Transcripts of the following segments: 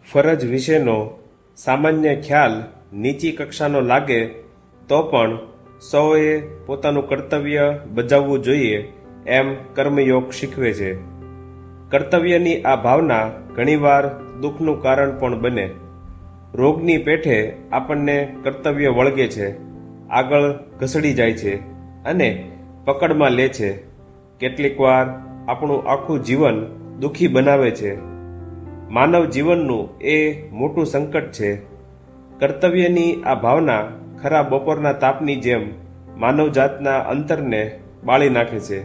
ફરજ વિશેનો સામાન્ય ખ્યાલ નીચી કક્ષાનો લાગે તો પણ સૌએ પોતાનું કર્તવ્ય બજાવવું જોઈએ એમ કર્મયોગ શીખવે છે. કર્તવ્યની આ ભાવના ઘણીવાર દુઃખનું કારણ પણ બને. રોગની પેઠે આપણને કર્તવ્ય વળગે છે, આગળ ઘસડી જાય છે અને પકડમાં લે છે. કેટલીક વાર આપણું આખું જીવન દુઃખી બનાવે છે. માનવ જીવનનું એ મોટું સંકટ છે. કર્તવ્યની આ ભાવના ખરા બપોરના તાપની જેમ માનવજાતના અંતરને બાળી નાખે છે.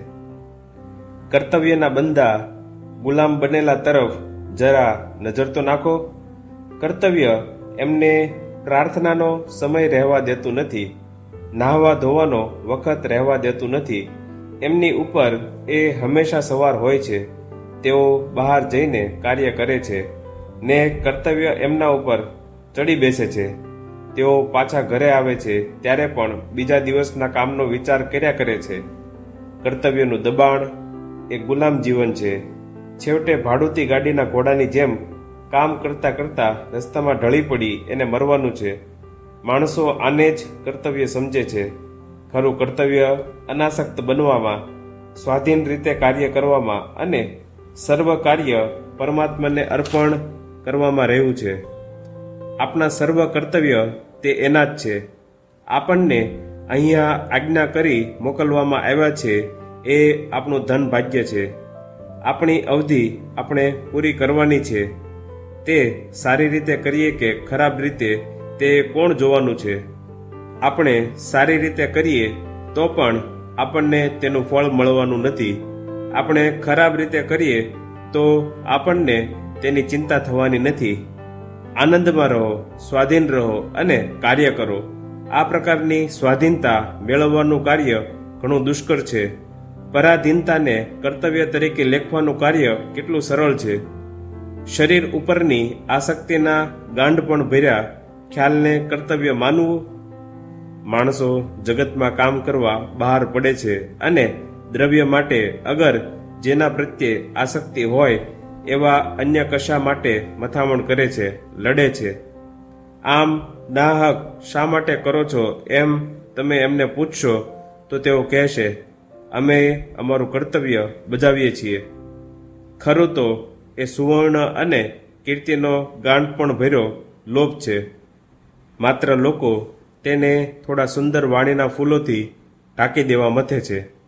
કર્તવ્યના બંદા ગુલામ બનેલા તરફ જરા નજર તો નાખો. કર્તવ્ય એમને પ્રાર્થનાનો સમય રહેવા દેતું નથી, નાહવા ધોવાનો વખત રહેવા દેતું નથી. એમની ઉપર એ હંમેશા સવાર હોય છે. તેઓ બહાર જઈને કાર્ય કરે છે ને કર્તવ્ય એમના ઉપર ચડી બેસે છે. તેઓ પાછા ઘરે આવે છે ત્યારે પણ બીજા દિવસના કામનો વિચાર કર્યા કરે છે. કર્તવ્યનું દબાણ એ ગુલામ જીવન છે. છેવટે ભાડૂતી ગાડીના ઘોડાની જેમ કામ કરતા કરતા રસ્તામાં ઢળી પડી એને મરવાનું છે. માણસો આને જ કર્તવ્ય સમજે છે. ખરું કર્તવ્ય અનાસક્ત બનવામાં, સ્વાધીન રીતે કાર્ય કરવામાં અને સર્વ કાર્ય પરમાત્માને અર્પણ કરવામાં રહ્યું છે. આપણા સર્વ કર્તવ્ય તે એના જ છે. આપણને અહીંયા આજ્ઞા કરી મોકલવામાં આવ્યા છે એ આપણું ધન ભાગ્ય છે. આપણી અવધિ આપણે પૂરી કરવાની છે. તે સારી રીતે કરીએ કે ખરાબ રીતે તે કોણ જોવાનું છે? આપણે સારી રીતે કરીએ તો પણ આપણને તેનું ફળ મળવાનું નથી. આપણે ખરાબ રીતે કરીએ તો આપણને તેની ચિંતા થવાની નથી. આનંદમાં રહો, સ્વાધીન રહો અને કાર્ય કરો. આ પ્રકારની સ્વાધીનતા મેળવવાનું કાર્ય ઘણું દુષ્કર છે. પરાધીનતાને કર્તવ્ય તરીકે લેખવાનું કાર્ય કેટલું સરળ છે. શરીર ઉપરની આસક્તિના ગાંઠ પણ ભર્યા ખ્યાલને કર્તવ્ય માનવું. માણસો જગતમાં કામ કરવા બહાર પડે છે અને દ્રવ્ય માટે અગર જેના પ્રત્યે આસક્તિ હોય એવા અન્ય કશા માટે મથામણ કરે છે, લડે છે. આમ નાહક શા માટે કરો છો એમ તમે એમને પૂછશો તો તેઓ કહેશે, અમે અમારું કર્તવ્ય બજાવીએ છીએ. ખરું તો એ સુવર્ણ અને કીર્તિનો ગાંઠ પણ ભર્યો લોભ છે. માત્ર લોકો તેને થોડા સુંદર વાણીના ફૂલોથી ઢાંકી દેવા મથે છે.